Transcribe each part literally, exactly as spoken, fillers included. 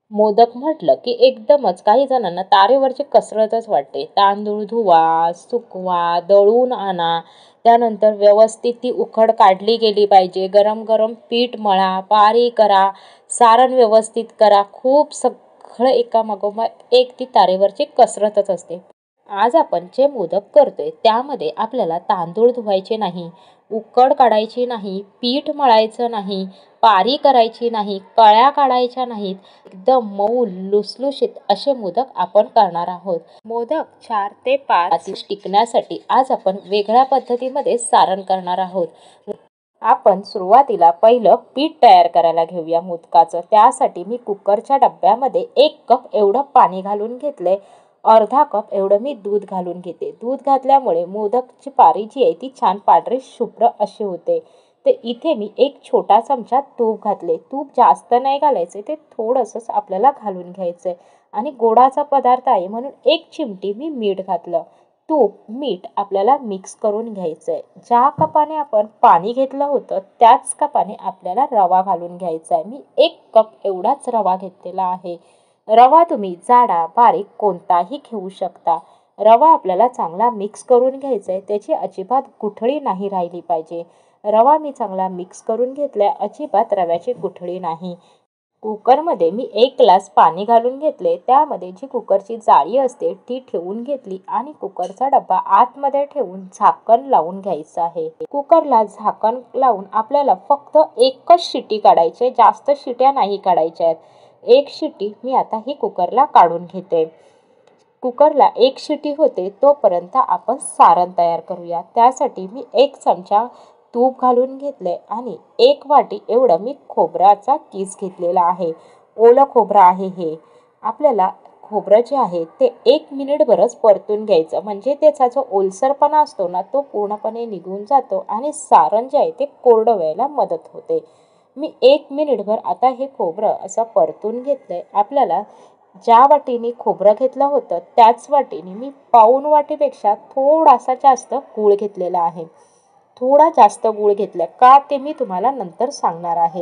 मोदक म्हटलं की एकदमच काही जणांना तारेवरची कसरतच वाटते. तांदूळ धुवा, सुकवा, दळून आणा, त्यानंतर व्यवस्थित ती उकड काढली गेली पाहिजे. गरम गरम पीठ मळा, बारीक करा, सारण व्यवस्थित करा. खूप सगळं एकामागोमाग एक ती तारेवरची कसरतच असते. आज आपण जे मोदक करतोय त्यामध्ये आपल्याला तांदूळ धुवायचे नाही, उकड काढायची नाही, पीठ मळायचं नाही, पारी करायची नाही, कळ्या काढायच्या नाहीत. एकदम मऊ लुसलुशीत असे मोदक आपण करणार आहोत. मोदक चार ते पाच दिवस टिकण्यासाठी आज आपण वेगळ्या पद्धतीमध्ये सारण करणार आहोत. आपण सुरुवातीला पहिलं पीठ तयार करायला घेऊया मोदकाचं. त्यासाठी मी कुकरच्या डब्यामध्ये एक कप एवढं पाणी घालून घेतलंय. अर्धा कप एवढं मी दूध घालून घेते. दूध घातल्यामुळे मोदकची पारी जी आहे ती छान पांढरी शुभ्र अशी होते. तर इथे मी एक छोटा चमचा तूप घातले. तूप जास्त नाही घालायचे, ते थोडंसंच आपल्याला घालून घ्यायचंय. आणि गोडाचा पदार्थ आहे म्हणून एक चिमटी मी मीठ घातलं. तूप मीठ आपल्याला मिक्स करून घ्यायचंय. ज्या कपाने आपण पाणी घेतलं होतं त्याच कपाने आपल्याला रवा घालून घ्यायचा आहे. मी एक कप एवढाच रवा घेतलेला आहे. रवा तुम्ही जाडा बारीक कोणताही घेऊ शकता. रवा आपल्याला चांगला मिक्स करून घ्यायचा आहे. त्याची अजिबात गुठळी नाही राहिली पाहिजे. रवा मी चांगला मिक्स करून घेतलाय. अजिबात रव्याची गुठळी नाही. कुकरमध्ये मी एक ग्लास पाणी घालून घेतले. त्यामध्ये जी कुकरची जाळी असते ती ठेवून घेतली आणि कुकरचा डब्बा आतमध्ये ठेवून झाकण लावून घ्यायचं आहे. कुकरला झाकण लावून आपल्याला फक्त एकच शिटी काढायची आहे, जास्त शिट्या नाही काढायच्या आहेत. एक शिटी मी आता ही कुकरला काढून घेते. कुकरला एक शिटी होते तोपर्यंत आपण सारण तयार करूया. त्यासाठी मी एक चमचा तूप घालून घेतले आणि एक वाटी एवढं मी खोबऱ्याचा किस घेतलेला आहे. ओलं खोबरं आहे हे. आपल्याला खोबरं जे आहे ते एक मिनिटभरच परतून घ्यायचं, म्हणजे त्याचा जो ओलसरपणा असतो ना तो पूर्णपणे निघून जातो आणि सारण जे आहे ते कोरडं व्हायला मदत होते. मी एक मिनिटभर आता हे खोबरं असं परतून घेतलंय. आपल्याला ज्या वाटीने खोबरं घेतलं होतं त्याच वाटीने मी पाऊण वाटीपेक्षा थोडासा जास्त गूळ घेतलेला आहे. थोडा जास्त गूळ घेतलाय का ते मी तुम्हाला नंतर सांगणार आहे.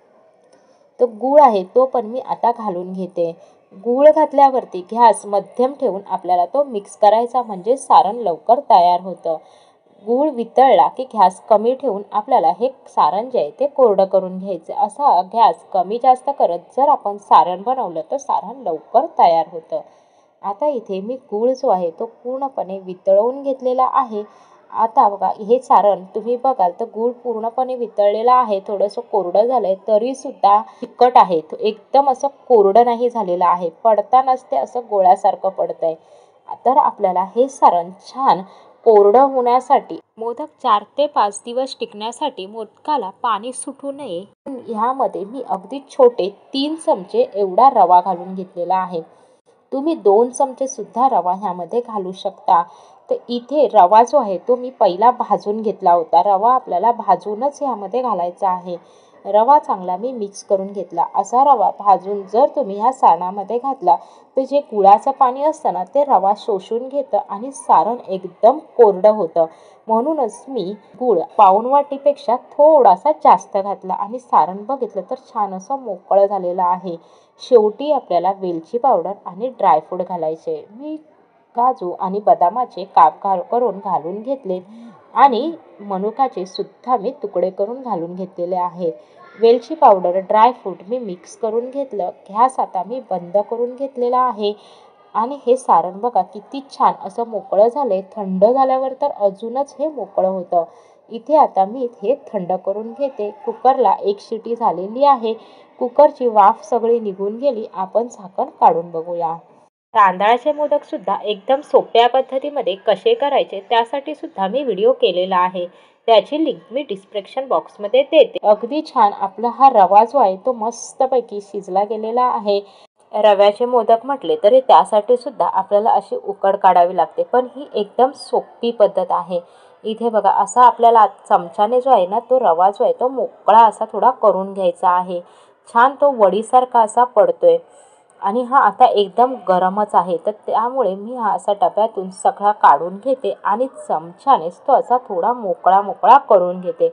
तो गूळ आहे तो पण मी आता घालून घेते. गूळ घातल्यावरती गॅस मध्यम ठेवून आपल्याला तो मिक्स करायचा, म्हणजे सारण लवकर तयार होतं. गूळ वितळला की गॅस कमी ठेवून आपल्याला हे सारण जे आहे ते कोरडं करून घ्यायचं. असा गॅस कमी जास्त करत जर आपण सारण बनवलं तर सारण लवकर तयार होतं. आता इथे मी गूळ जो आहे तो पूर्णपणे वितळवून घेतलेला आहे. आता बघा हे सारण तुम्ही बघाल तर गूळ पूर्णपणे वितळलेला आहे. थोडंसं कोरडं झालंय तरी सुद्धा तिखट आहे. एकदम असं कोरडं नाही झालेलं आहे. पडतानाच ते असं गोळ्यासारखं पडतंय. तर आपल्याला हे सारण छान कोरडं होण्यासाठी, मोदक चार ते पाच दिवस टिकण्यासाठी मोदकाला पाणी सुटू नये ह्यामध्ये मी अगदी छोटे तीन चमचे एवढा रवा घालून घेतलेला आहे. तुम्ही दोन चमचे सुद्धा रवा ह्यामध्ये घालू शकता. तर इथे रवा जो आहे तो मी पहिला भाजून घेतला होता. रवा आपल्याला भाजूनच ह्यामध्ये घालायचा आहे. रवा चांगला मी मिक्स करून घेतला. असा रवा भाजून जर तुम्ही ह्या सारणामध्ये घातला तर जे गुळाचं पाणी असतं ना ते रवा शोषून घेतं आणि सारण एकदम कोरडं होतं. म्हणूनच मी गूळ पाऊण वाटीपेक्षा थोडासा जास्त घातला आणि सारण बघितलं तर छान असं मोकळं झालेलं आहे. शेवटी आपल्याला वेलची पावडर आणि ड्रायफ्रूट घालायचे. मी काजू आणि बदामाचे काप घाल करून घालून घेतले आणि मनुकाचे सुद्धा मी तुकडे करून घालून घेतलेले आहेत. वेलची पावडर ड्रायफ्रूट मी मिक्स करून घेतलं. गॅस आता मी बंद करून घेतलेला आहे आणि हे सारण बघा किती छान असं मोकळं झालंय. थंड झाल्यावर तर अजूनच हे मोकळं होतं. इथे आता मी हे थंड करून घेते. कुकरला एक शिटी झालेली आहे. कुकरची वाफ सगळी निघून गेली. आपण झाकण काढून बघूया. तांदळाचे मोदक सुद्धा एकदम सोप्या पद्धतीमध्ये कसे करायचे त्यासाठी सुद्धा मी व्हिडिओ केलेला आहे. त्याची लिंक मी डिस्क्रिप्शन बॉक्समध्ये देते. अगदी छान आपला हा रवा जो आहे तो मस्तपैकी शिजला गेलेला आहे. रव्याचे मोदक म्हटले तरी त्यासाठी सुद्धा आपल्याला अशी उकड काढावी लागते, पण ही एकदम सोपी पद्धत आहे. इथे बघा असा आपल्याला चमच्याने जो आहे ना तो रवा जो आहे तो मोकळा असा थोडा करून घ्यायचा आहे. छान तो वडीसारखा असा पडतोय आणि हा आता एकदम गरमच आहे. तर त्यामुळे मी हा असा डब्यातून सगळा काढून घेते आणि चमच्यानेच तो असा थोडा मोकळा मोकळा करून घेते.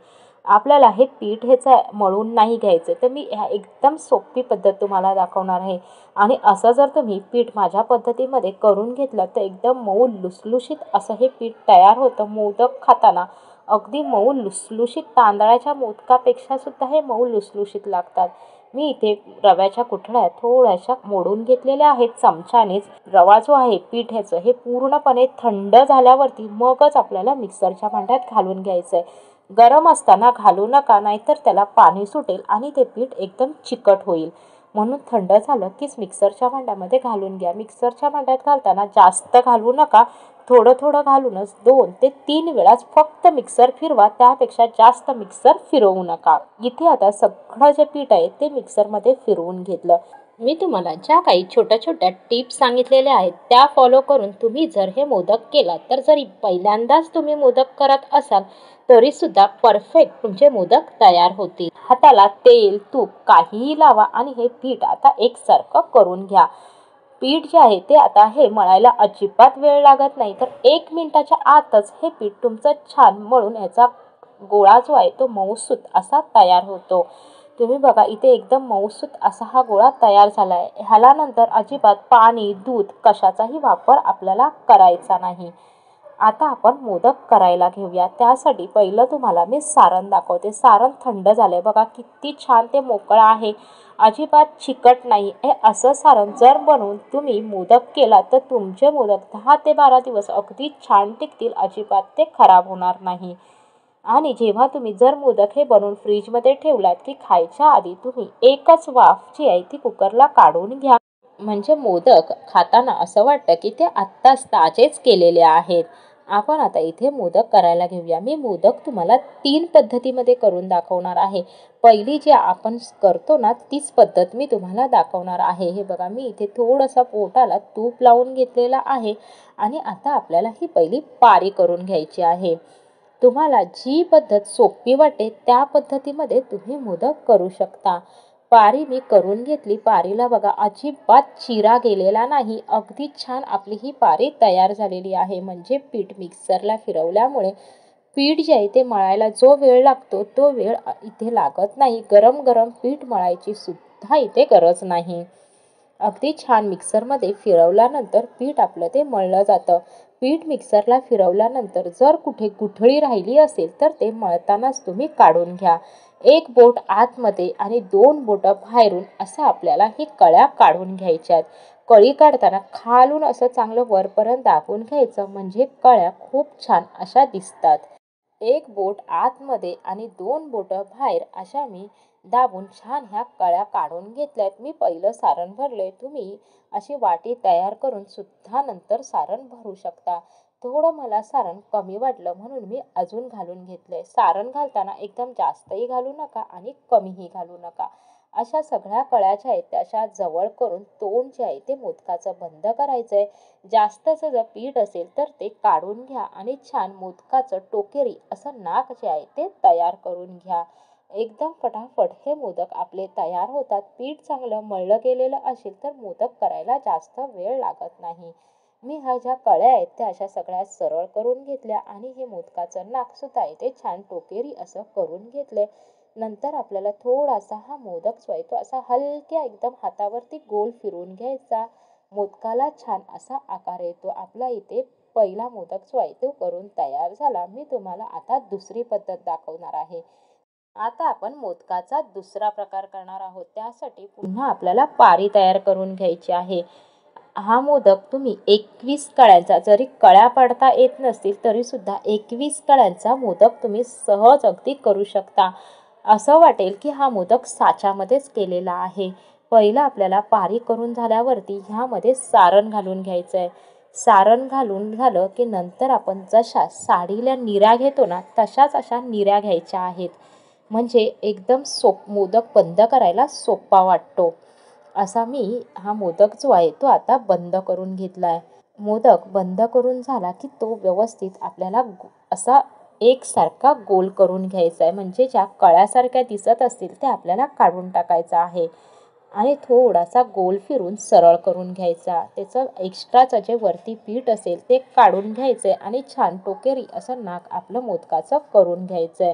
आपल्याला हे पीठ ह्याचं मळून नाही घ्यायचं, तर मी ह्या एकदम सोपी पद्धत तुम्हाला दाखवणार आहे. आणि असं जर तुम्ही पीठ माझ्या पद्धतीमध्ये करून घेतलं तर एकदम मऊ लुसलुशीत असं हे पीठ तयार होतं. मोदक खाताना अगदी मऊ लुसलुशीत तांदळाच्या मोदकापेक्षा सुद्धा हे मऊ लुसलुशीत लागतात. मी इथे रव्याच्या गुठळ्या थोड्याशा मोडून घेतलेल्या आहेत चमच्यानेच. रवा जो आहे पीठ ह्याचं हे पूर्णपणे थंड झाल्यावरती मगच आपल्याला मिक्सरच्या भांड्यात घालून घ्यायचं आहे. गरम असताना घालू नका, नाहीतर त्याला पाणी सुटेल आणि ते पीठ एकदम चिकट होईल. म्हणून थंड झालं कीच मिक्सरच्या भांड्यामध्ये घालून घ्या. मिक्सरच्या भांड्यात घालताना जास्त घालू नका, थोडं थोडं घालूनच दोन ते तीन वेळाच फक्त मिक्सर फिरवा, त्यापेक्षा जास्त मिक्सर फिरवू नका. इथे आता सगळं जे पीठ आहे ते मिक्सरमध्ये फिरवून घेतलं. मी तुम्हाला ज्या काही छोट्या छोट्या टिप्स सांगितलेल्या आहेत त्या फॉलो करून तुम्ही जर हे मोदक केला तर जरी पहिल्यांदाच तुम्ही मोदक करत असाल तरी सुद्धा परफेक्ट तुमचे मोदक तयार होतील. हाताला तेल तूप काहीही लावा आणि हे पीठ आता एकसारखं करून घ्या. पीठ जे आहे ते आता हे मळायला अजिबात वेळ लागत नाही, तर एक मिनिटाच्या आतच हे पीठ तुमचं छान मळून याचा गोळा जो आहे तो मऊसूत असा तयार होतो. तुम्ही बघा इथे एकदम मऊसूत असा हा गोळा तयार झाला आहे. ह्याला नंतर अजिबात पाणी दूध कशाचाही वापर आपल्याला करायचा नाही. आता आपण मोदक करायला घेऊया. त्यासाठी पहिलं तुम्हाला मी सारण दाखवते. सारण थंड झालंय बघा, किती छान ते मोकळं आहे, अजिबात चिकट नाही. हे असं सारण जर बनवून तुम्ही मोदक केला तर तुमचे मोदक दहा ते बारा दिवस अगदी छान टिकतील, अजिबात ते खराब होणार नाही. आणि जेव्हा तुम्ही जर मोदक हे बनवून फ्रीजमध्ये ठेवलात की खायच्या आधी तुम्ही एकच वाफ जी आहे ती कुकरला काढून घ्या. म्हणजे मोदक खाताना असं वाटतं की ते आत्ताच ताजेच केलेले आहेत. आपण आता इथे मोदक करायला घेऊया. मी मोदक तुम्हाला तीन पद्धतीमध्ये करून दाखवणार आहे. पहिली जी आपण करतो ना तीच पद्धत मी तुम्हाला दाखवणार आहे. हे बघा मी इथे थोडंसं पोटाला तूप लावून घेतलेला आहे आणि आता आपल्याला ही पहिली पारी करून घ्यायची आहे. तुम्हाला जी पद्धत सोपी वाटेल त्या पद्धतीमध्ये तुम्ही मोदक करू शकता. पारी मी करून घेतली. पारीला बघा अजिबात चिरा गेलेला नाही, अगदी छान आपली ही पारी तयार झालेली आहे. म्हणजे पीठ मिक्सरला फिरवल्यामुळे पीठ जे आहे ते मळायला जो वेळ लागतो तो वेळ इथे लागत नाही. गरम गरम पीठ मळायची सुद्धा इथे गरज नाही. अगदी छान मिक्सरमध्ये फिरवल्यानंतर पीठ आपलं ते मळलं जातं. पीठ मिक्सरला फिरवल्यानंतर जर कुठे गुठळी राहिली असेल तर ते मळतानाच तुम्ही काढून घ्या. एक बोट आतमध्ये आणि दोन बोटं बाहेरून असं आपल्याला ही कळ्या काढून घ्यायच्या आहेत. कळी काढताना खालून असं चांगलं वरपर्यंत दाबून घ्यायचं, म्हणजे कळ्या खूप छान अशा दिसतात. एक बोट आतमध्ये आणि दोन बोटं बाहेर अशा मी दाबून छान ह्या कळ्या काढून घेतल्यात. मी पहिलं सारण भरलंय. तुम्ही अशी वाटी तयार करून सुद्धा नंतर सारण भरू शकता. थोडं मला सारण कमी वाटलं म्हणून मी अजून घालून घेतलंय. सारण घालताना एकदम जास्तही घालू नका आणि कमीही घालू नका. अशा सगळ्या कळ्या ज्या आहेत त्या अशा जवळ करून तोंड जे आहे ते मोदकाचं बंद करायचंय. जास्तचं जर पीठ असेल तर ते काढून घ्या आणि छान मोदकाचं टोकेरी असं नाक जे आहे ते तयार करून घ्या. एकदम फटाफट हे मोदक आपले तयार होतात. पीठ चांगलं मळलं गेलेलं असेल तर मोदक करायला जास्त वेळ लागत नाही. मी ह्या ज्या कळ्या आहेत त्या अशा सगळ्या सरळ करून घेतल्या आणि हे मोदकाचं नाक सुद्धा आहे ते छान टोकेरी असं करून घेतलंय. नंतर आपल्याला थोडासा हा मोदक जो आहे तो असा हलक्या एकदम हातावरती गोल फिरवून घ्यायचा. मोदकाला छान असा आकार येतो. आपला इथे पहिला मोदक जो आहे तो करून तयार झाला. मी तुम्हाला आता दुसरी पद्धत दाखवणार आहे. आता आपण मोदकाचा दुसरा प्रकार करणार आहोत. त्यासाठी पुन्हा आपल्याला पारी तयार करून घ्यायची आहे. हा मोदक तुम्ही एकवीस कळ्यांचा, जरी कळ्या पाडता येत नसतील तरी सुद्धा एकवीस कळ्यांचा मोदक तुम्ही सहज अगदी करू शकता. असं वाटेल की हा मोदक साच्यामध्येच केलेला आहे. पहिलं आपल्याला पारी करून झाल्यावरती ह्यामध्ये सारण घालून घ्यायचं आहे. सारण घालून झालं की नंतर आपण जशा साडीला निऱ्या घेतो ना तशाच अशा निऱ्या घ्यायच्या आहेत. म्हणजे एकदम सोप मोदक बंद करायला सोपा वाटतो. असा मी हा मोदक जो आहे तो आता बंद करून घेतला आहे. मोदक बंद करून झाला की तो व्यवस्थित आपल्याला असा एकसारखा गोल करून घ्यायचा आहे. म्हणजे ज्या कळ्यासारख्या दिसत असतील ते आपल्याला काढून टाकायचा आहे आणि थोडासा गोल फिरून सरळ करून घ्यायचा. त्याचं एक्स्ट्राचं जे वरती पीठ असेल ते काढून घ्यायचं आहे आणि छान टोकेरी असं नाक आपलं मोदकाचं करून घ्यायचं आहे.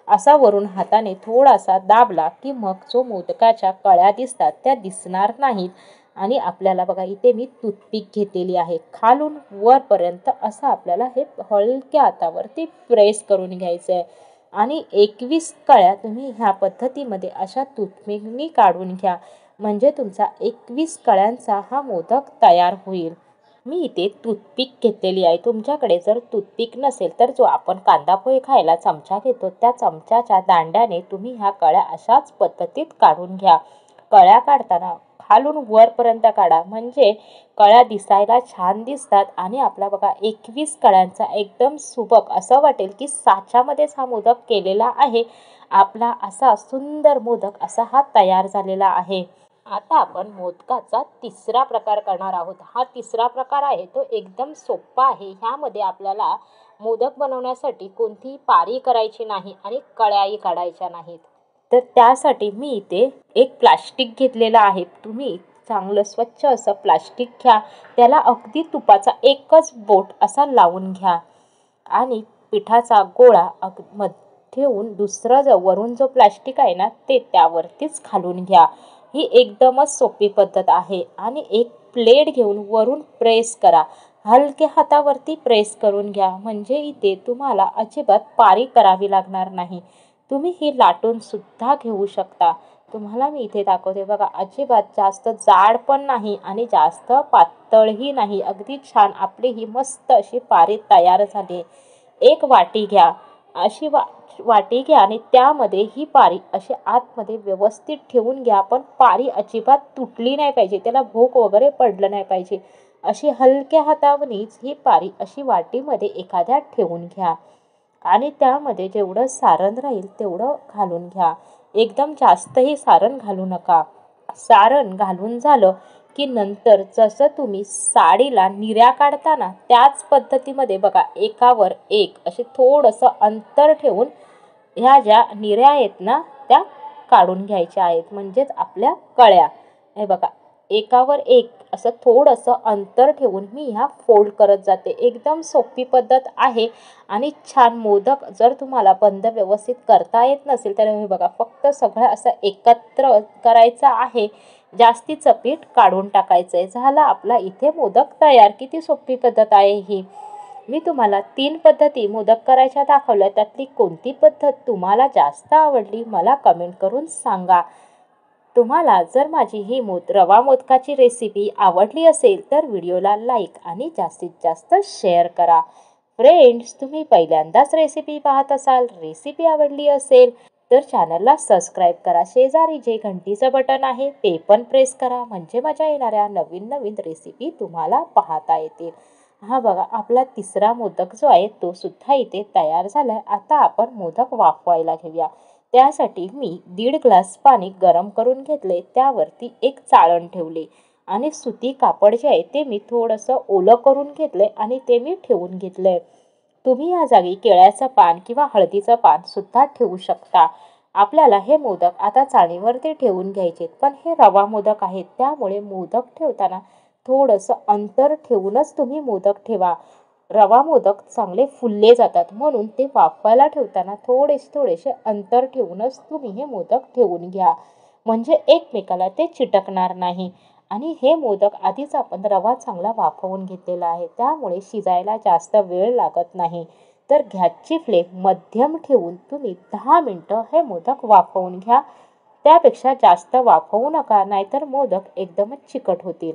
असा वरून हाताने थोडासा दाबला की मग जो मोदकाच्या कळ्या दिसतात त्या दिसणार नाहीत. आणि आपल्याला बघा इथे मी टूथपिक घेतलेली आहे. खालून वरपर्यंत असं आपल्याला हे हलक्या हातावरती प्रेस करून घ्यायचं आहे. आणि एकवीस कळ्या तुम्ही ह्या पद्धतीमध्ये अशा टूथपिकनी काढून घ्या. म्हणजे तुमचा एकवीस कळ्यांचा हा मोदक तयार होईल. मी इथे टूथपिक घेतलेली आहे. तुमच्याकडे जर टूथपिक नसेल तर जो आपण कांदा पोहे खायला चमचा घेतो त्या चमच्याच्या दांड्याने तुम्ही ह्या कळ्या अशाच पद्धतीत काढून घ्या. कळ्या काढताना खालून वरपर्यंत काढा म्हणजे कळ्या दिसायला छान दिसतात. आणि आपला बघा एकवीस कळ्यांचा एकदम सुबक असं वाटेल की साच्यामध्येच हा मोदक केलेला आहे. आपला असा सुंदर मोदक असा हा तयार झालेला आहे. आता आपण मोदकाचा तिसरा प्रकार करणार आहोत. हा तिसरा प्रकार आहे तो एकदम सोपा आहे. ह्यामध्ये आपल्याला मोदक बनवण्यासाठी कोणतीही पारी करायची नाही आणि कळ्याही काढायच्या नाहीत. तर त्यासाठी मी इथे एक प्लास्टिक घेतलेलं आहे. तुम्ही चांगलं स्वच्छ असं प्लास्टिक घ्या. त्याला अगदी तुपाचा एकच बोट असा लावून घ्या. आणि पिठाचा गोळा अग मध ठेवून दुसरं जो वरून जो प्लास्टिक आहे ना ते त्यावरतीच घालून घ्या. ही एकदमच सोपी पद्धत आहे. आणि एक प्लेट घेऊन वरून प्रेस करा. हलक्या हातावरती प्रेस करून घ्या म्हणजे इथे तुम्हाला अजिबात पारी करावी लागणार नाही. तुम्ही ही लाटून सुद्धा घेऊ शकता. तुम्हाला मी इथे दाखवते बघा अजिबात जास्त जाड पण नाही आणि जास्त पातळही नाही. अगदी छान आपली ही मस्त अशी पारी तयार झाली. एक वाटी घ्या. अशी वा वाटी घ्या आणि त्यामध्ये ही पारी अशी आतमध्ये व्यवस्थित ठेवून घ्या. पण पारी अजिबात तुटली नाही पाहिजे. त्याला भोक वगैरे पडलं नाही पाहिजे. अशी हलक्या हातावनीच ही पारी अशी वाटीमध्ये एखाद्या ठेवून घ्या. आणि त्यामध्ये जेवढं सारण राहील तेवढं घालून घ्या. एकदम जास्तही सारण घालू नका. सारण घालून झालं की नंतर जसं तुम्ही साडीला निर्या काढताना त्याच पद्धतीमध्ये बघा एकावर एक असे थोडंसं अंतर ठेवून ह्या ज्या निर्या आहेत ना त्या काढून घ्यायच्या आहेत. म्हणजेच आपल्या कळ्या. हे बघा एकावर एक असं थोडंसं अंतर ठेवून मी ह्या फोल्ड करत जाते. एकदम सोपी पद्धत आहे. आणि छान मोदक जर तुम्हाला बंद व्यवस्थित करता येत नसेल तर हे बघा फक्त सगळं असं एकत्र करायचं आहे. जास्तीचं पीठ काढून टाकायचं आहे. झाला आपला इथे मोदक तयार. किती सोपी पद्धत आहे ही. मी तुम्हाला तीन पद्धती मोदक करायच्या दाखवल्या. त्यातली कोणती पद्धत तुम्हाला जास्त आवडली मला कमेंट करून सांगा. तुम्हाला जर माझी ही मोद रवा मोदकाची रेसिपी आवडली असेल तर व्हिडिओला लाईक आणि जास्तीत जास्त शेअर करा. फ्रेंड्स तुम्ही पहिल्यांदाच रेसिपी पाहत असाल, रेसिपी आवडली असेल तर चॅनलला सबस्क्राईब करा. शेजारी जे घंटीचं बटन आहे ते पण प्रेस करा म्हणजे माझ्या येणाऱ्या नवीन नवीन रेसिपी तुम्हाला पाहता येतील. हा बघा आपला तिसरा मोदक जो आहे तो सुद्धा इथे तयार झालाय. आता आपण मोदक वाफवायला घेऊया. त्यासाठी मी दीड ग्लास पाणी गरम करून घेतले. त्यावरती एक चाळण ठेवले आणि सुती कापड जे आहे ते मी थोडंसं ओलं करून घेतले आणि ते मी ठेवून घेतलंय. तुम्ही या जागी केळ्याचं पान किंवा हळदीचं पान सुद्धा ठेवू शकता. आपल्याला हे मोदक आता चाळणीवरती ठेवून घ्यायचे. पण हे रवा मोदक आहेत त्यामुळे मोदक ठेवताना थोडंसं अंतर ठेवूनच तुम्ही मोदक ठेवा. रवा मोदक चांगले फुलले जातात म्हणून ते वाफवायला ठेवताना थोडेसे थोडेसे अंतर ठेवूनच तुम्ही हे मोदक ठेवून घ्या. म्हणजे एकमेकाला ते चिटकणार नाही. आणि हे मोदक आधीच आपण रवा चांगला वाफवून घेतलेला आहे त्यामुळे शिजायला जास्त वेळ लागत नाही. तर गॅसची फ्लेम मध्यम ठेवून तुम्ही दहा मिनटं हे मोदक वाफवून घ्या. त्यापेक्षा जास्त वाफवू नका नाहीतर मोदक एकदमच चिकट होतील.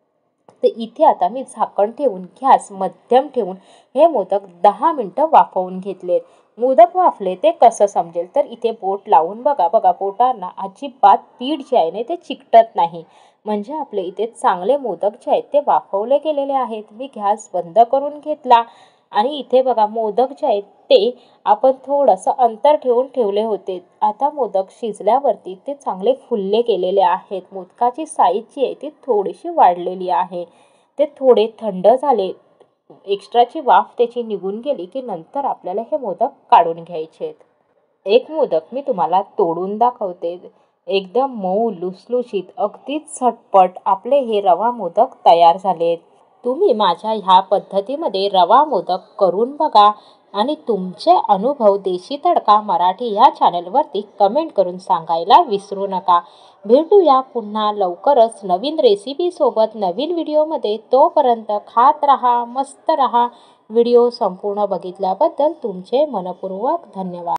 तर इथे आता मी झाकण ठेवून गॅस मध्यम ठेवून हे मोदक दहा मिनटं वाफवून घेतलेत. मोदक वाफले ते कसं समजेल तर इथे बोट लावून बघा. बघा बोटांना अजिबात पीठ जे आहे ना ते चिकटत नाही. म्हणजे आपले इथे चांगले मोदक जे आहेत ते वाफवले गेलेले आहेत. मी गॅस बंद करून घेतला आणि इथे बघा मोदक जे आहेत ते आपण थोडंसं अंतर ठेवून ठेवले होते. आता मोदक शिजल्यावरती ते चांगले फुलले गेलेले आहेत. मोदकाची साईज जी आहे ती थोडीशी वाढलेली आहे. ते थोडे थंड झाले. एक्स्ट्राची वाफ त्याची निघून गेली की नंतर आपल्याला हे मोदक काढून घ्यायचे आहेत. एक मोदक मी तुम्हाला तोडून दाखवते. एकदम मऊ लुसलुशीत अगदीच झटपट आपले हे रवा मोदक तयार झालेत. तुम्ही माझ्या ह्या पद्धतीमध्ये रवा मोदक करून बघा आणि तुमचे अनुभव देशी तडका मराठी ह्या चॅनलवरती कमेंट करून सांगायला विसरू नका. भेटूया पुन्हा लवकरच नवीन रेसिपीसोबत नवीन व्हिडिओमध्ये. तोपर्यंत खात राहा, मस्त राहा. व्हिडिओ संपूर्ण बघितल्याबद्दल तुमचे मनःपूर्वक धन्यवाद.